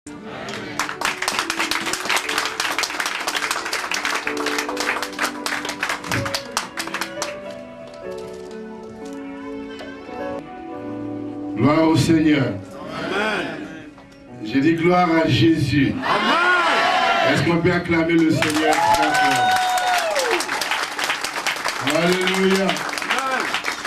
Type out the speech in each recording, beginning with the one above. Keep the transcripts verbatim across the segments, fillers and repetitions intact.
Gloire au Seigneur. Amen. J'ai dit gloire à Jésus. Amen. Est-ce qu'on peut acclamer le Seigneur très fort? Alléluia. Amen.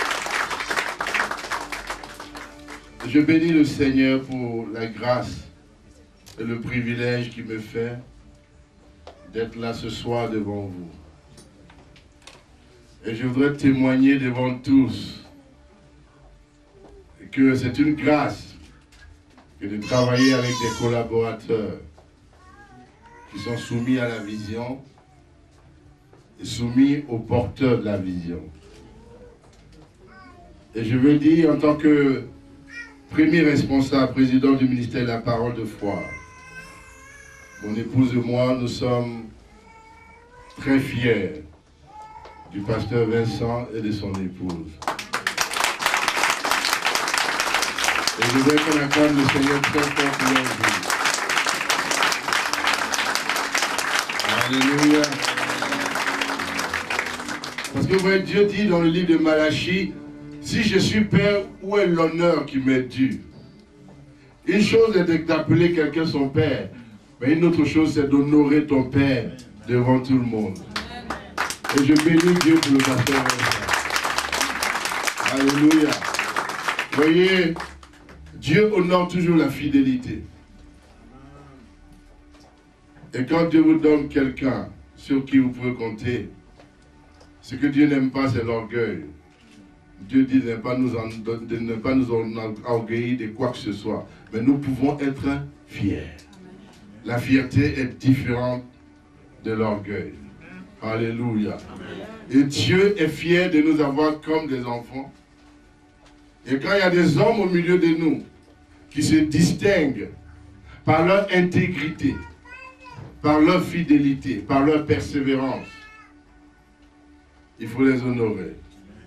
Je bénis le Seigneur pour la grâce et le privilège qu'il me fait d'être là ce soir devant vous. Et je voudrais témoigner devant tous que c'est une grâce que de travailler avec des collaborateurs qui sont soumis à la vision et soumis aux porteurs de la vision. Et je veux dire, en tant que premier responsable, président du ministère de la parole de foi, mon épouse et moi, nous sommes très fiers du pasteur Vincent et de son épouse. Et je voudrais qu'on acclame le Seigneur très fort pour leur vie. Alléluia. Parce que vous voyez, Dieu dit dans le livre de Malachie, si je suis père, où est l'honneur qui m'est dû? Une chose est d'appeler quelqu'un son père, mais une autre chose c'est d'honorer ton père devant tout le monde. Et je bénis Dieu pour le pasteur Vincent. Alléluia. Vous voyez, Dieu honore toujours la fidélité. Et quand Dieu vous donne quelqu'un sur qui vous pouvez compter, ce que Dieu n'aime pas, c'est l'orgueil. Dieu dit de ne pas nous, en, de ne pas nous enorgueillir de quoi que ce soit. Mais nous pouvons être fiers. La fierté est différente de l'orgueil. Alléluia. Et Dieu est fier de nous avoir comme des enfants. Et quand il y a des hommes au milieu de nous qui se distinguent par leur intégrité, par leur fidélité, par leur persévérance, il faut les honorer.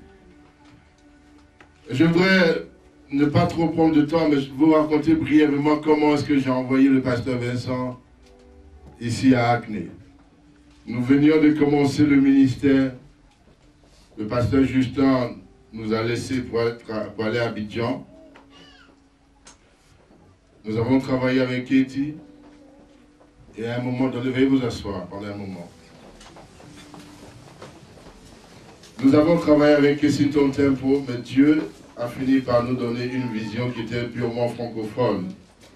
Je voudrais ne pas trop prendre de temps, mais je vais vous raconter brièvement comment est-ce que j'ai envoyé le pasteur Vincent ici à Acné. Nous venions de commencer le ministère. Le pasteur Justin nous a laissé pour, être, pour aller à Abidjan. Nous avons travaillé avec Katie. Et à un moment donné, veuillez vous asseoir pendant un moment. Nous avons travaillé avec Kessington Tempo, mais Dieu a fini par nous donner une vision qui était purement francophone.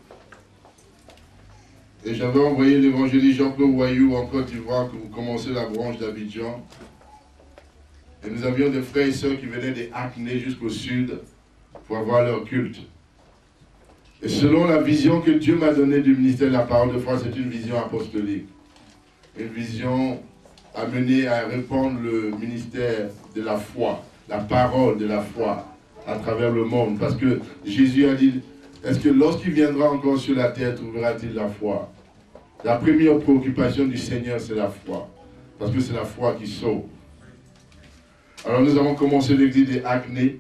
Et j'avais envoyé l'évangéliste Jean-Claude Wayou en Côte d'Ivoire pour commencer la branche d'Abidjan. Et nous avions des frères et sœurs qui venaient des Acné jusqu'au sud pour avoir leur culte. Et selon la vision que Dieu m'a donnée du ministère de la parole de foi, c'est une vision apostolique. Une vision amenée à répandre le ministère de la foi, la parole de la foi à travers le monde. Parce que Jésus a dit, est-ce que lorsqu'il viendra encore sur la terre, trouvera-t-il la foi? La première préoccupation du Seigneur, c'est la foi. Parce que c'est la foi qui sauve. Alors nous avons commencé l'église des Acné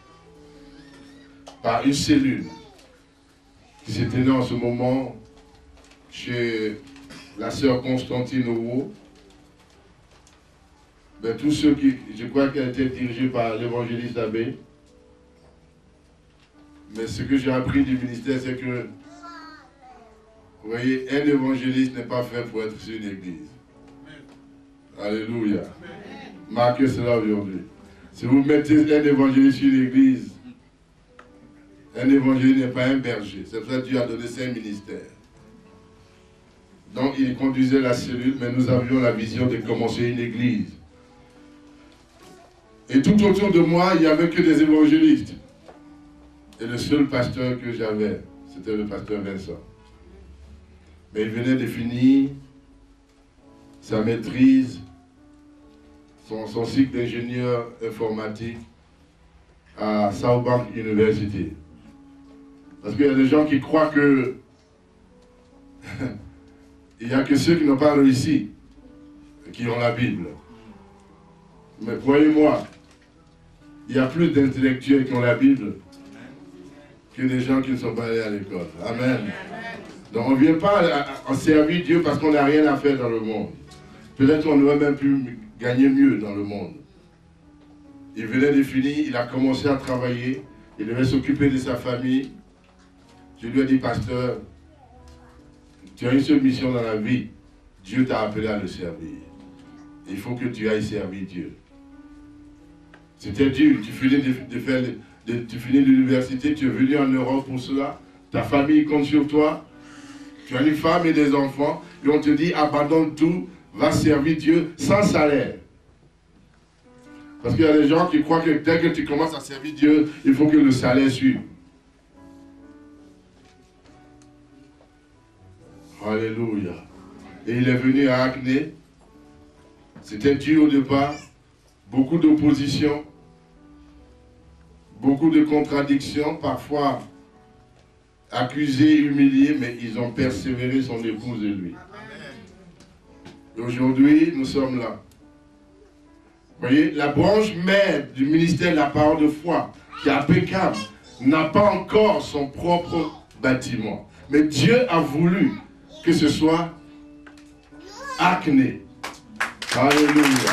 par une cellule qui s'est tenue en ce moment chez la sœur Constantine Owo. Ben, tous ceux qui, je crois qu'elle a été dirigée par l'évangéliste Abbé. Mais ce que j'ai appris du ministère, c'est que, vous voyez, un évangéliste n'est pas fait pour être sur une église. Alléluia. Marquez cela aujourd'hui. Si vous mettez un évangéliste sur l'église, un évangéliste n'est pas un berger. C'est pour ça que Dieu a donné cinq ministères. Donc il conduisait la cellule, mais nous avions la vision de commencer une église. Et tout autour de moi, il n'y avait que des évangélistes. Et le seul pasteur que j'avais, c'était le pasteur Vincent. Mais il venait de finir sa maîtrise, son, son cycle d'ingénieur informatique à Southbank University. Parce qu'il y a des gens qui croient que il n'y a que ceux qui n'ont pas réussi qui ont la Bible. Mais croyez-moi, il y a plus d'intellectuels qui ont la Bible que des gens qui ne sont pas allés à l'école. Amen. Donc on ne vient pas en servir Dieu parce qu'on n'a rien à faire dans le monde. Peut-être qu'on aurait même pu gagner mieux dans le monde. Il venait de finir, il a commencé à travailler, il devait s'occuper de sa famille. Je lui ai dit, pasteur, tu as une seule mission dans la vie. Dieu t'a appelé à le servir. Il faut que tu ailles servir Dieu. C'était dur. Tu finis de, de faire, de, tu finis l'université, tu es venu en Europe pour cela. Ta famille compte sur toi. Tu as une femme et des enfants. Et on te dit, abandonne tout, va servir Dieu sans salaire. Parce qu'il y a des gens qui croient que dès que tu commences à servir Dieu, il faut que le salaire suive. Alléluia. Et il est venu à Acné. C'était dur au départ. Beaucoup d'opposition. Beaucoup de contradictions. Parfois accusés, humiliés. Mais ils ont persévéré, son épouse et lui. Et aujourd'hui, nous sommes là. Vous voyez, la branche mère du ministère de la parole de foi, qui est impeccable, n'a pas encore son propre bâtiment. Mais Dieu a voulu que ce soit Acné. Alléluia.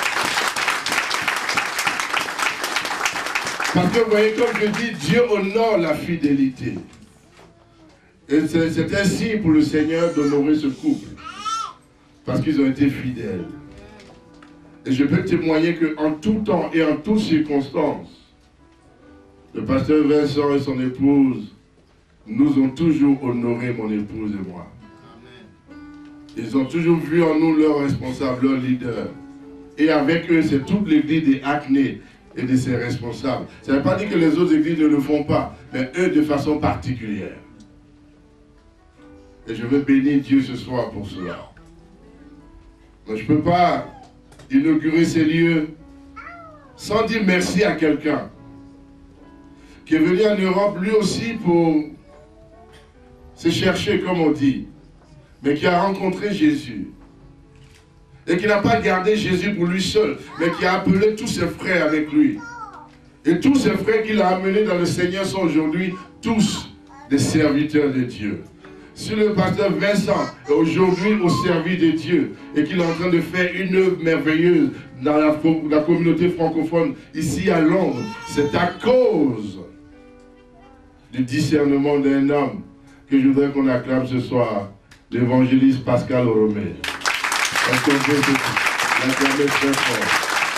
Parce que vous voyez, comme je dis, Dieu honore la fidélité. Et c'est ainsi pour le Seigneur d'honorer ce couple. Parce qu'ils ont été fidèles. Et je peux témoigner qu'en tout temps et en toutes circonstances, le pasteur Vincent et son épouse nous ont toujours honoré, mon épouse et moi. Ils ont toujours vu en nous leur responsable, leur leader. Et avec eux, c'est toute l'église des Acné et de ses responsables. Ça ne veut pas dire que les autres églises ne le font pas, mais eux de façon particulière. Et je veux bénir Dieu ce soir pour cela. Mais je ne peux pas inaugurer ces lieux sans dire merci à quelqu'un qui est venu en Europe lui aussi pour se chercher, comme on dit, mais qui a rencontré Jésus et qui n'a pas gardé Jésus pour lui seul, mais qui a appelé tous ses frères avec lui. Et tous ses frères qu'il a amenés dans le Seigneur sont aujourd'hui tous des serviteurs de Dieu. Si le pasteur Vincent est aujourd'hui au service de Dieu et qu'il est en train de faire une œuvre merveilleuse dans la, la communauté francophone ici à Londres, c'est à cause du discernement d'un homme que je voudrais qu'on acclame ce soir, l'évangéliste Pascal Oromé. Est-ce qu'on peut l'acclamer très fort?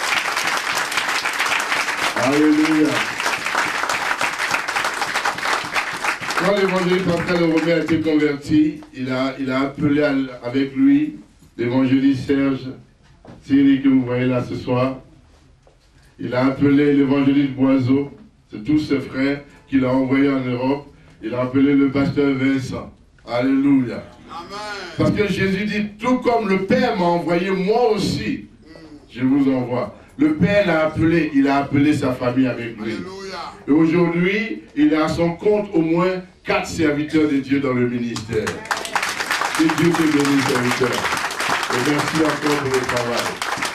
Alléluia. Quand l'évangéliste Pascal Oromé a été converti, il a, il a appelé à, avec lui l'évangéliste Serge Thierry que vous voyez là ce soir. Il a appelé l'évangéliste Boiseau, c'est tous ses frères qu'il a envoyés en Europe. Il a appelé le pasteur Vincent. Alléluia. Amen. Parce que Jésus dit, tout comme le Père m'a envoyé, moi aussi, je vous envoie. Le Père l'a appelé, il a appelé sa famille avec lui. Alléluia. Et aujourd'hui, il a à son compte au moins quatre serviteurs de Dieu dans le ministère. Que Dieu te bénisse, serviteur. Et merci encore pour le travail.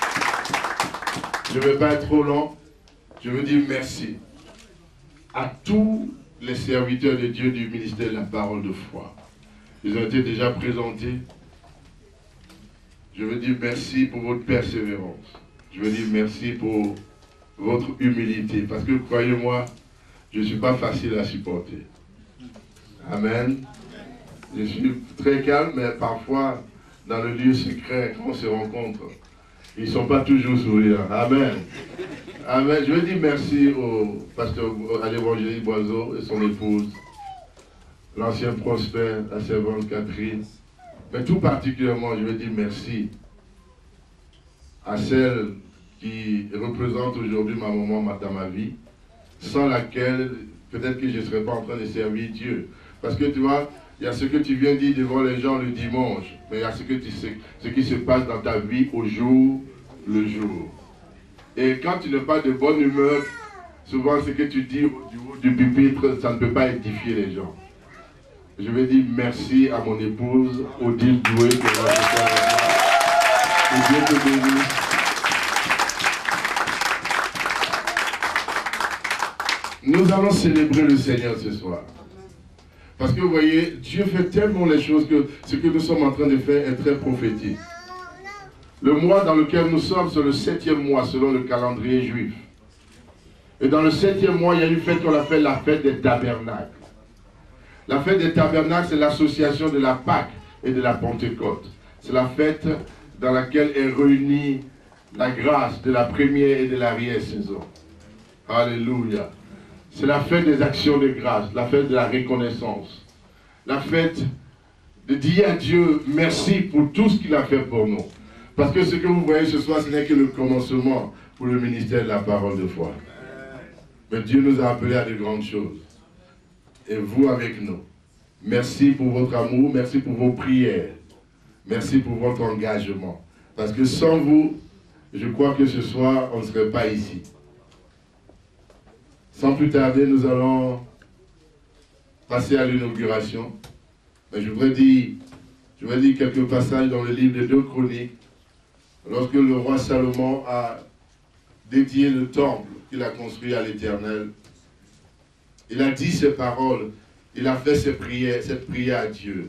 Je ne vais pas être trop long. Je veux dire merci à tous les serviteurs de Dieu du ministère de la parole de foi. Ils ont été déjà présentés. Je veux dire merci pour votre persévérance. Je veux dire merci pour votre humilité. Parce que, croyez-moi, je ne suis pas facile à supporter. Amen. Je suis très calme, mais parfois, dans le lieu secret, quand on se rencontre, ils ne sont pas toujours souriants. Amen. Amen. Je veux dire merci au pasteur, à l'évangéliste Boiseau et son épouse, l'ancien Prosper, la servante Catherine. Mais tout particulièrement, je veux dire merci à celle qui représente aujourd'hui ma maman dans ma vie, sans laquelle peut-être que je ne serais pas en train de servir Dieu. Parce que tu vois, il y a ce que tu viens dire devant les gens le dimanche, mais il y a ce, que tu sais, ce qui se passe dans ta vie au jour le jour. Et quand tu n'es pas de bonne humeur, souvent ce que tu dis du haut du pupitre, ça ne peut pas édifier les gens. Je vais dire merci à mon épouse, Odile Doué, qui est là ce soir. Que Dieu te bénisse. Nous allons célébrer le Seigneur ce soir. Parce que vous voyez, Dieu fait tellement les choses que ce que nous sommes en train de faire est très prophétique. Le mois dans lequel nous sommes, c'est le septième mois selon le calendrier juif. Et dans le septième mois, il y a une fête qu'on appelle la fête des tabernacles. La fête des tabernacles, c'est l'association de la Pâque et de la Pentecôte. C'est la fête dans laquelle est réunie la grâce de la première et de l'arrière-saison. Alléluia. C'est la fête des actions de grâce, la fête de la reconnaissance. La fête de dire à Dieu merci pour tout ce qu'il a fait pour nous. Parce que ce que vous voyez ce soir, ce n'est que le commencement pour le ministère de la parole de foi. Mais Dieu nous a appelés à de grandes choses. Et vous avec nous. Merci pour votre amour, merci pour vos prières. Merci pour votre engagement. Parce que sans vous, je crois que ce soir, on ne serait pas ici. Sans plus tarder, nous allons passer à l'inauguration. Mais je voudrais dire, je voudrais dire quelques passages dans le livre de deux Chroniques. Lorsque le roi Salomon a dédié le temple qu'il a construit à l'Éternel, il a dit ces paroles, il a fait ces prières, cette prière à Dieu.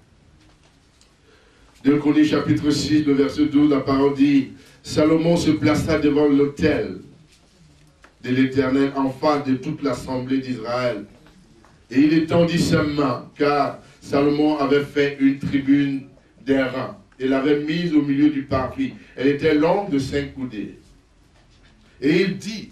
deux Chroniques chapitre six, le verset douze, la parole dit, Salomon se plaça devant l'autel de l'Éternel en face de toute l'assemblée d'Israël. Et il étendit sa main, car Salomon avait fait une tribune d'airain. Il l'avait mise au milieu du parvis. Elle était longue de cinq coudées. Et il dit,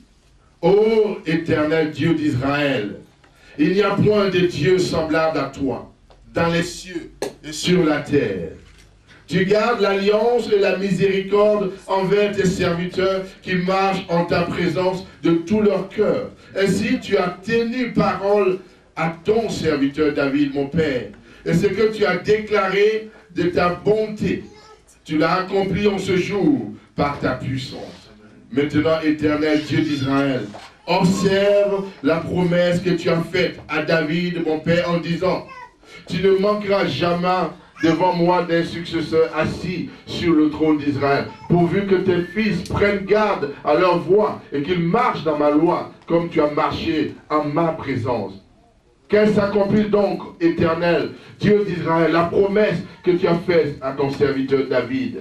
ô Éternel Dieu d'Israël, il n'y a point de Dieu semblable à toi, dans les cieux et sur la terre. Tu gardes l'alliance et la miséricorde envers tes serviteurs qui marchent en ta présence de tout leur cœur. Ainsi tu as tenu parole à ton serviteur David, mon père. Et ce que tu as déclaré de ta bonté, tu l'as accompli en ce jour par ta puissance. Maintenant, Éternel Dieu d'Israël, observe la promesse que tu as faite à David, mon père, en disant, tu ne manqueras jamais devant moi d'un successeur assis sur le trône d'Israël, pourvu que tes fils prennent garde à leur voie et qu'ils marchent dans ma loi, comme tu as marché en ma présence. Qu'elle s'accomplisse donc, Éternel, Dieu d'Israël, la promesse que tu as faite à ton serviteur David.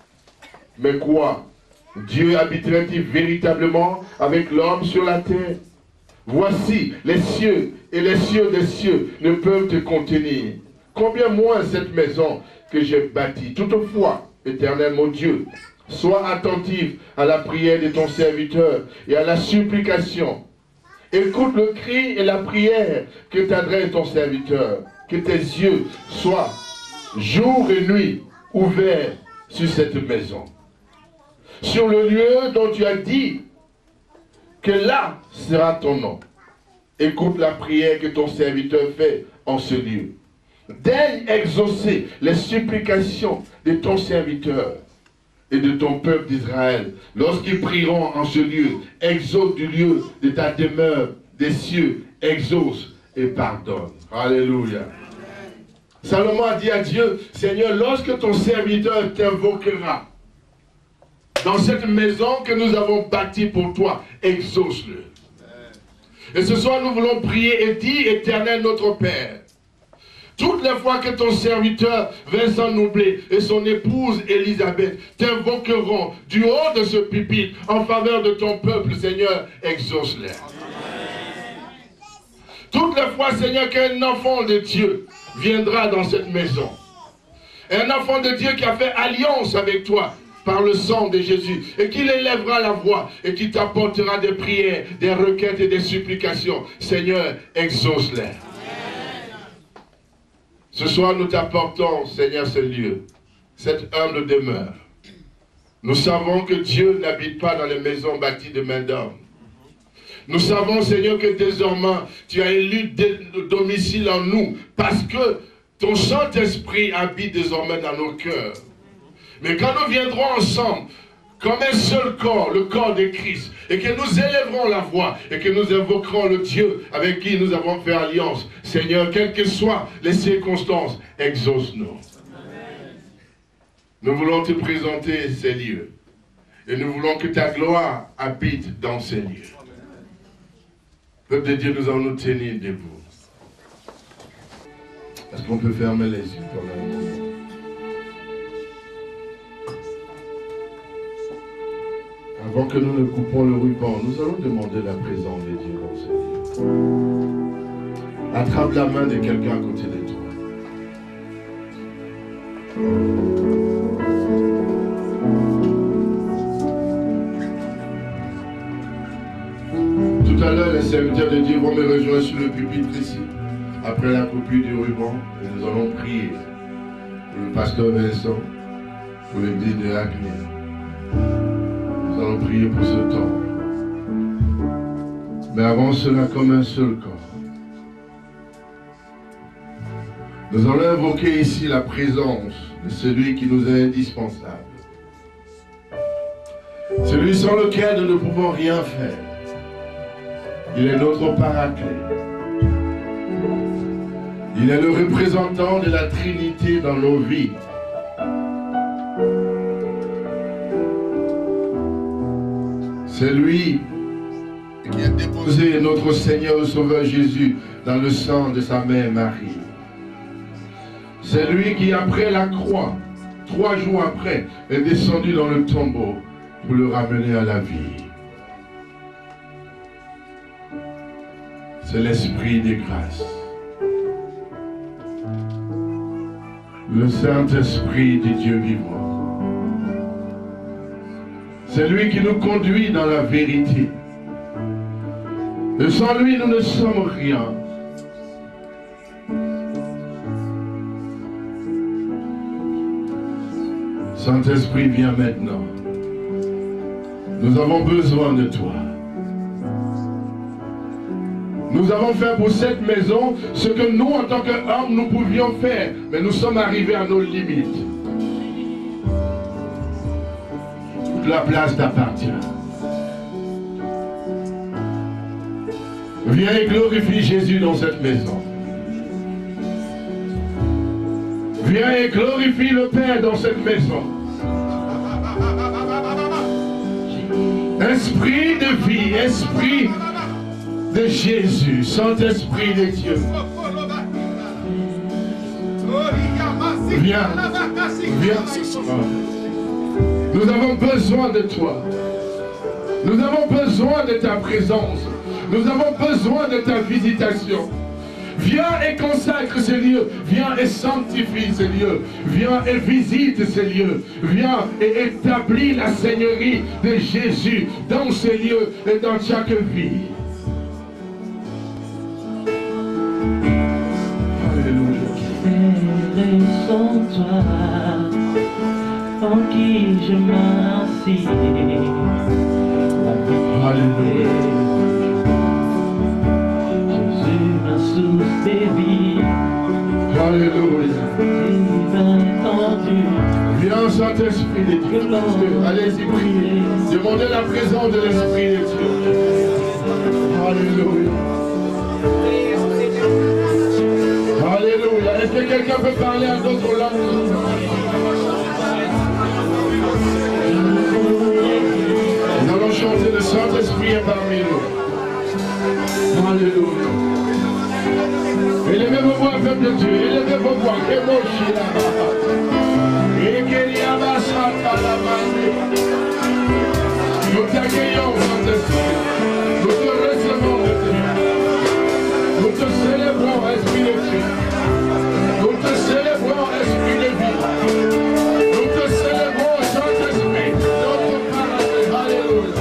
Mais quoi? Dieu habiterait-il véritablement avec l'homme sur la terre? Voici, les cieux et les cieux des cieux ne peuvent te contenir. Combien moins cette maison que j'ai bâtie. Toutefois, Éternel mon Dieu, sois attentif à la prière de ton serviteur et à la supplication. Écoute le cri et la prière que t'adresse ton serviteur. Que tes yeux soient jour et nuit ouverts sur cette maison. Sur le lieu dont tu as dit que là sera ton nom. Écoute la prière que ton serviteur fait en ce lieu. Daigne exaucer les supplications de ton serviteur et de ton peuple d'Israël. Lorsqu'ils prieront en ce lieu, exauce du lieu de ta demeure des cieux, exauce et pardonne. Alléluia. Salomon a dit à Dieu, Seigneur, lorsque ton serviteur t'invoquera dans cette maison que nous avons bâtie pour toi, exauce-le. Et ce soir, nous voulons prier et dire, Éternel notre Père, toutes les fois que ton serviteur Vincent Noublé et son épouse Elisabeth t'invoqueront du haut de ce pupitre en faveur de ton peuple, Seigneur, exauce-les. Toutes les fois, Seigneur, qu'un enfant de Dieu viendra dans cette maison, un enfant de Dieu qui a fait alliance avec toi par le sang de Jésus, et qu'il élèvera la voix, et qui t'apportera des prières, des requêtes et des supplications, Seigneur, exauce-les. Ce soir, nous t'apportons, Seigneur, ce lieu, cette humble demeure. Nous savons que Dieu n'habite pas dans les maisons bâties de main d'homme. Nous savons, Seigneur, que désormais, tu as élu domicile en nous, parce que ton Saint-Esprit habite désormais dans nos cœurs. Mais quand nous viendrons ensemble, comme un seul corps, le corps de Christ, et que nous élèverons la voix, et que nous invoquerons le Dieu avec qui nous avons fait alliance, Seigneur, quelles que soient les circonstances, exauce-nous. Nous voulons te présenter ces lieux, et nous voulons que ta gloire habite dans ces lieux. Peuple de Dieu, nous allons nous tenir debout. Est-ce qu'on peut fermer les yeux pendant un moment? Avant que nous ne coupons le ruban, nous allons demander la présence de Dieu dans ce lieu. Attrape la main de quelqu'un à côté de toi. Tout à l'heure, les serviteurs de Dieu vont me rejoindre sur le pupitre ici. Après la coupure du ruban, et nous allons prier pour le pasteur Vincent, pour l'église de Acné. Nous allons prier pour ce temps. Mais avant cela, comme un seul corps, nous allons invoquer ici la présence de celui qui nous est indispensable. Celui sans lequel nous ne pouvons rien faire. Il est notre paraclet. Il est le représentant de la Trinité dans nos vies. C'est lui qui a déposé notre Seigneur et Sauveur Jésus dans le sang de sa mère Marie. C'est lui qui, après la croix, trois jours après, est descendu dans le tombeau pour le ramener à la vie. C'est l'Esprit des grâces. Le Saint-Esprit du Dieu vivant. C'est lui qui nous conduit dans la vérité. Et sans lui, nous ne sommes rien. Saint-Esprit, viens maintenant. Nous avons besoin de toi. Nous avons fait pour cette maison ce que nous, en tant qu'hommes, nous pouvions faire. Mais nous sommes arrivés à nos limites. Toute la place t'appartient. Viens et glorifie Jésus dans cette maison. Viens et glorifie le Père dans cette maison. Esprit de vie, esprit de Jésus, Saint-Esprit de Dieu. Viens, viens ce soir. Nous avons besoin de toi. Nous avons besoin de ta présence. Nous avons besoin de ta visitation. Viens et consacre ces lieux. Viens et sanctifie ces lieux. Viens et visite ces lieux. Viens et établis la Seigneurie de Jésus dans ces lieux et dans chaque vie. Sans toi, en qui je m'assis. Alléluia. Jésus, ma source de vie. Alléluia. Divin étendu. Viens, Saint-Esprit de Dieu. Allez-y, priez. Demandez la présence de l'Esprit de Dieu. Alléluia. Alléluia. Est-ce que quelqu'un peut parler à d'autres langues? Nous allons chanter, le Saint-Esprit est parmi nous. Alléluia. Élevez vos voix, peuple de Dieu. Élevez vos voix. Nous t'accueillons, Saint-Esprit. Nous te recevons, nous te célébrons, Esprit de Dieu. Nous te célébrons, Esprit de vie. Nous te célébrons, Saint-Esprit, notre paradis. Alléluia.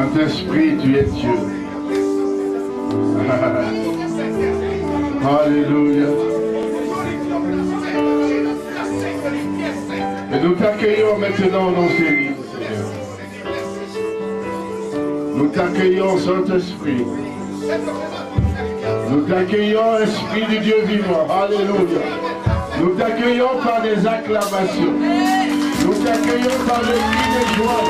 Saint-Esprit, tu es Dieu. Alléluia. Et nous t'accueillons maintenant dans ces livres, Seigneur. Nous t'accueillons, Saint-Esprit. Nous t'accueillons, Esprit du Dieu vivant. Alléluia. Nous t'accueillons par des acclamations. Nous t'accueillons par des cris de joie.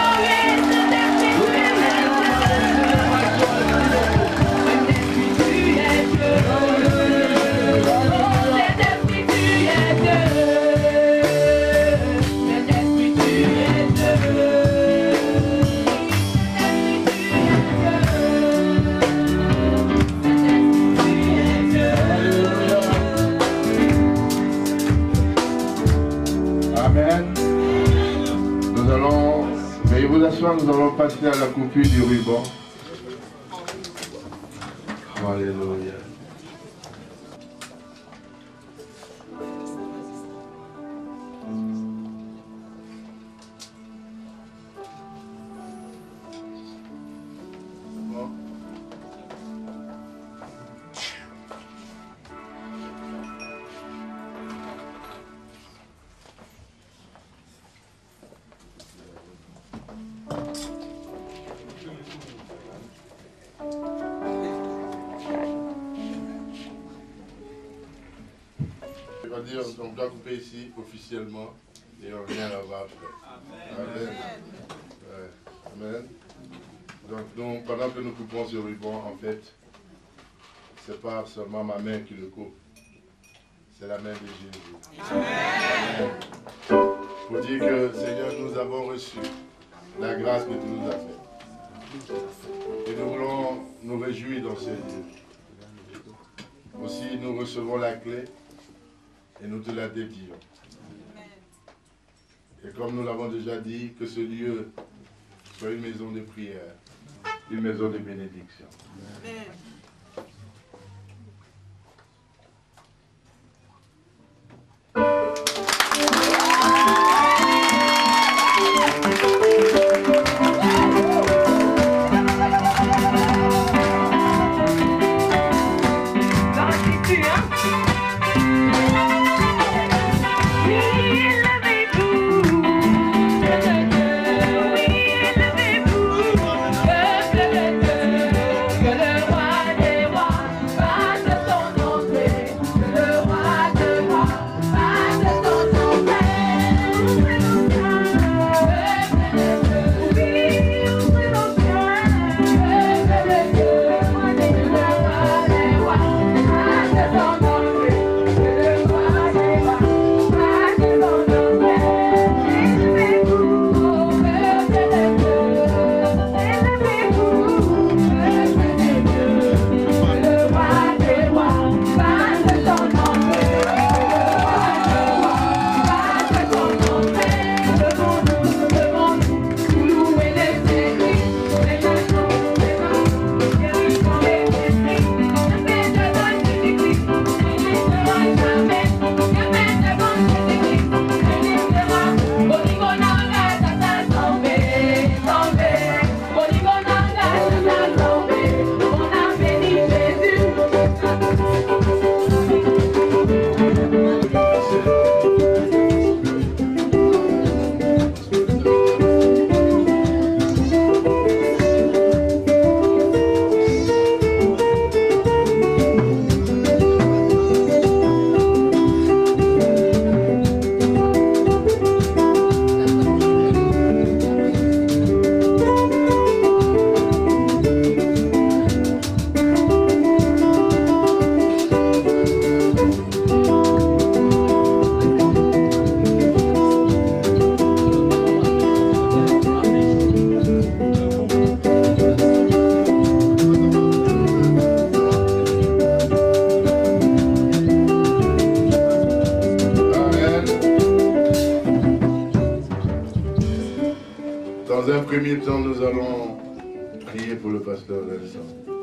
Nous allons passer à la coupure du ruban. Alléluia. On doit couper ici officiellement et on revient là-bas après. Amen. Ouais. Amen. Donc nous, pendant que nous coupons ce ruban, en fait, c'est pas seulement ma main qui le coupe, c'est la main de Jésus. Amen. Pour dire que Seigneur, nous avons reçu la grâce que tu nous as faite. Et nous voulons nous réjouir dans ces lieux. Aussi, nous recevons la clé. Et nous te la dédions. Et comme nous l'avons déjà dit, que ce lieu soit une maison de prière, une maison de bénédiction. Amen. premier temps, nous allons prier pour le pasteur Vincent.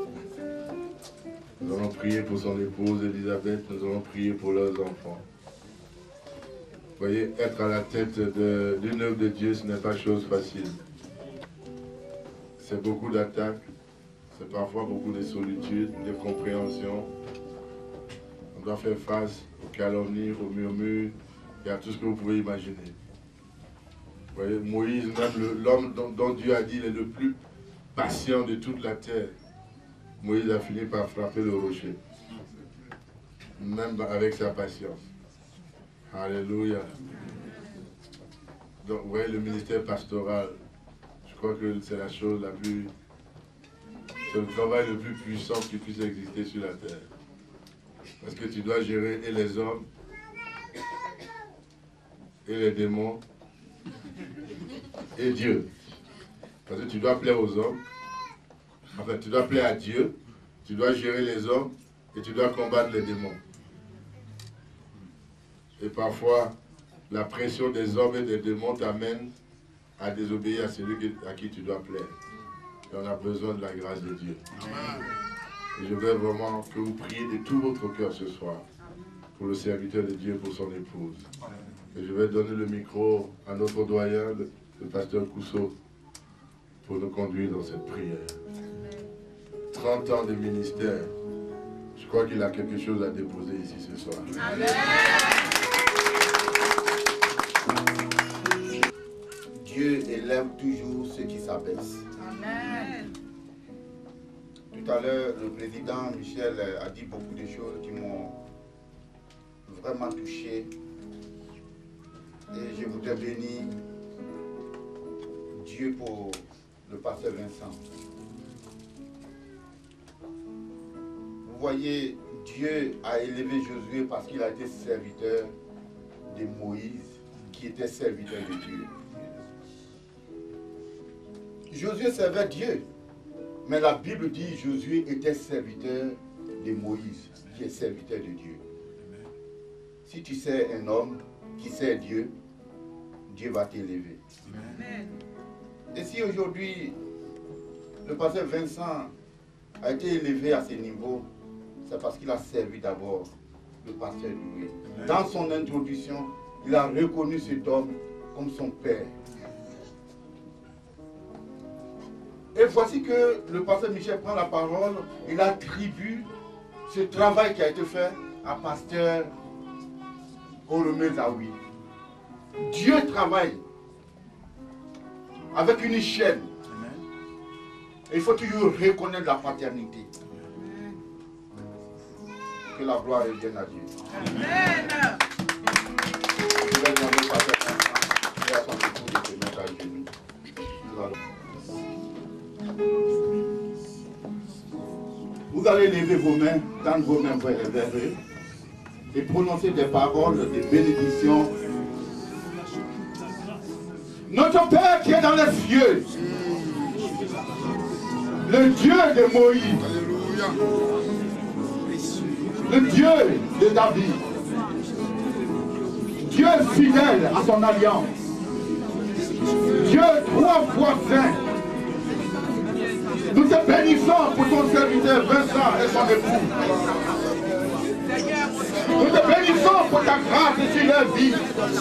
Nous allons prier pour son épouse Elisabeth, nous allons prier pour leurs enfants. Vous voyez, être à la tête d'une œuvre de Dieu, ce n'est pas chose facile. c'est beaucoup d'attaques, c'est parfois beaucoup de solitude, de compréhension. On doit faire face aux calomnies, aux murmures et à tout ce que vous pouvez imaginer. Vous voyez, Moïse, même l'homme dont, dont Dieu a dit il est le plus patient de toute la terre, Moïse a fini par frapper le rocher, même avec sa patience. Alléluia. Donc, vous voyez, le ministère pastoral, je crois que c'est la chose la plus... C'est le travail le plus puissant qui puisse exister sur la terre. Parce que tu dois gérer et les hommes, et les démons, et Dieu. Parce que tu dois plaire aux hommes, enfin tu dois plaire à Dieu, tu dois gérer les hommes, et tu dois combattre les démons. Et parfois, la pression des hommes et des démons t'amène à désobéir à celui à qui tu dois plaire. Et on a besoin de la grâce de Dieu. Et je veux vraiment que vous priez de tout votre cœur ce soir pour le serviteur de Dieu, pour son épouse. Et je vais donner le micro à notre doyen, le, le pasteur Kousseau, pour nous conduire dans cette prière. trente ans de ministère. Je crois qu'il a quelque chose à déposer ici ce soir. Amen. Dieu élève toujours ceux qui s'abaissent. Amen. Tout à l'heure, le président Michel a dit beaucoup de choses qui m'ont vraiment touché. Et je voudrais bénir Dieu pour le pasteur Vincent. Vous voyez, Dieu a élevé Josué parce qu'il a été serviteur de Moïse, qui était serviteur de Dieu. Josué servait Dieu, mais la Bible dit que Josué était serviteur de Moïse, qui est serviteur de Dieu. Si tu sais un homme qui sert Dieu, Dieu va t'élever. Et si aujourd'hui, le pasteur Vincent a été élevé à ce niveau, c'est parce qu'il a servi d'abord le pasteur Louis. Dans son introduction, il a reconnu cet homme comme son père. Et voici que le pasteur Michel prend la parole, il attribue ce travail qui a été fait à pasteur Oromé Zawi. Dieu travaille avec une chaîne. Et il faut toujours reconnaître la paternité. Que la gloire revienne à Dieu. Amen. Je vais demander au pasteur Vincent et à son époux de se mettre à genoux. Nous allons. Vous allez lever vos mains, tendre vos mains vers eux et prononcer des paroles de bénédiction. Notre Père qui est dans les cieux, le Dieu de Moïse, le Dieu de David, Dieu fidèle à son alliance, Dieu trois fois saint. Nous te bénissons pour ton serviteur Vincent et son époux. Nous te bénissons pour ta grâce sur leur vie.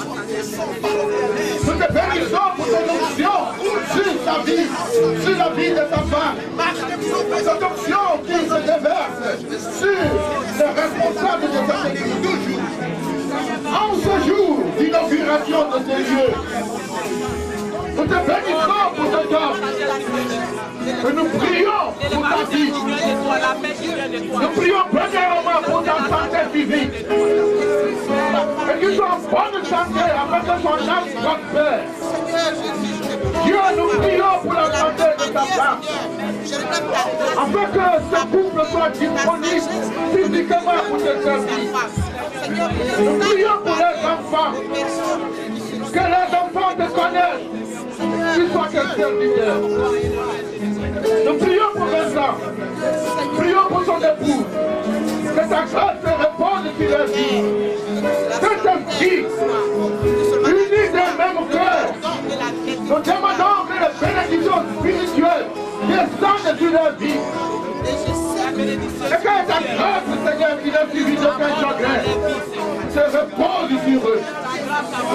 Nous te bénissons pour ton onction sur ta vie, sur la vie de ta femme. Cette onction qui se déverse sur les responsables de cette église toujours. En ce jour d'inauguration de ces lieux, nous te bénissons pour cet homme. Et nous prions pour ta vie. Nous prions premièrement pour ta santé physique. Et qu'il soit en bonne santé afin que son âme prospère. Dieu, nous prions pour la santé de ta femme. Afin que ce couple soit disponible physiquement pour te servir. Nous prions pour les enfants. Que les enfants te connaissent. Qu'ils soient tes serviteurs. Nous prions pour Vincent. Prions pour son époux. Que ta grâce se répande sur leur vie. Saint-Esprit, unis d'un même cœur, nous demandons que les bénédictions spirituelles descendent sur leur vie. Et que ta grâce, Seigneur, qui n'est suivi d'aucun chagrin, se repose sur eux.